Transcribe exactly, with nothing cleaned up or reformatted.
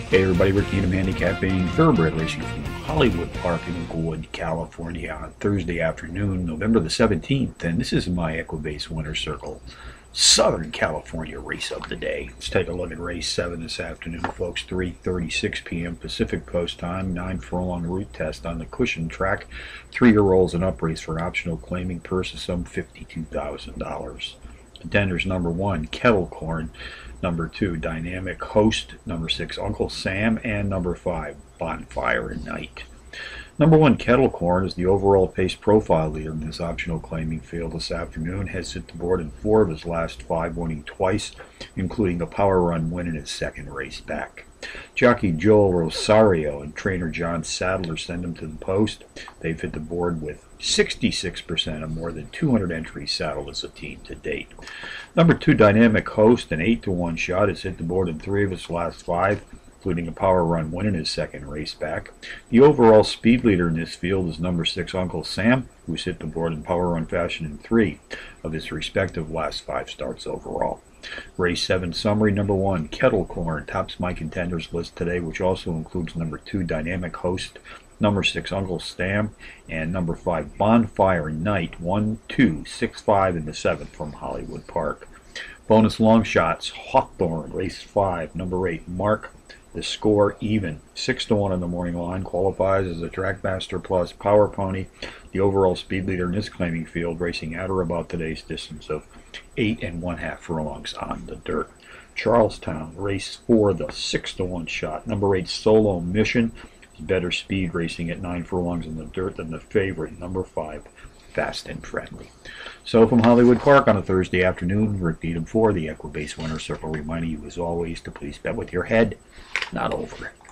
Hey everybody, Rick Needham handicapping thoroughbred racing from Hollywood Park in Inglewood, California on Thursday afternoon, November the seventeenth, and this is my Equibase Winner's Circle Southern California race of the day. Let's take a look at race seven this afternoon, folks. three thirty-six p m Pacific Coast time, nine furlong route test on the cushion track, three-year-olds and up race for optional claiming purse of some fifty-two thousand dollars. Contenders: number one, Kettle Corn; number two, Dynamic Host; number six, Uncle Sam; and number five, Bonfire and Night. Number one, Kettle Corn, is the overall pace profile leader in this optional claiming field this afternoon. Has hit the board in four of his last five, winning twice, including a power run win in his second race back. Jockey Joel Rosario and trainer John Sadler send him to the post. They've hit the board with sixty-six percent of more than two hundred entries saddled as a team to date. Number two, Dynamic Host, an eight to one shot, has hit the board in three of his last five, including a power run win in his second race back. The overall speed leader in this field is number six, Uncle Sam, who's hit the board in power run fashion in three of his respective last five starts overall. Race seven summary: number one, Kettle Corn tops my contenders list today, which also includes number two, Dynamic Host, number six, Uncle Sam, and number five, Bonfire Night. one, two, six, five, and the seventh from Hollywood Park. Bonus long shots: Hawthorne, race five, number eight, Mark the Score Even, six to one on the morning line, qualifies as a Trackmaster Plus Power Pony, the overall speed leader in this claiming field, racing at or about today's distance of eight and one half furlongs on the dirt. Charlestown, race four, the six to one shot, number eight, Solo Mission, better speed, racing at nine furlongs in the dirt than the favorite, number five, Fast and Friendly. So from Hollywood Park on a Thursday afternoon, Rick Needham for the Equibase Winner's Circle, reminding you as always to please bet with your head, not over it.